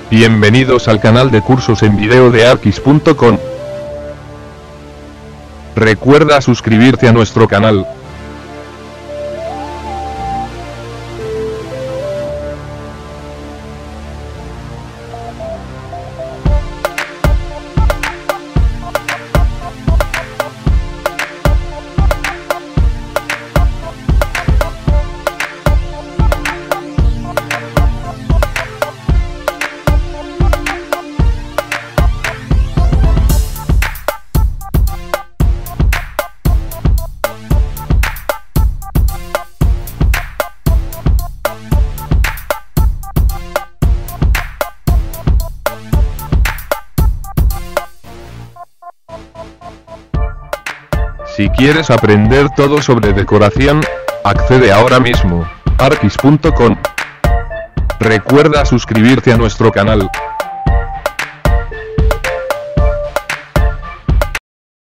Bienvenidos al canal de cursos en video de Arquis.com. Recuerda suscribirte a nuestro canal. Si quieres aprender todo sobre decoración, accede ahora mismo, Arquis.com. Recuerda suscribirte a nuestro canal.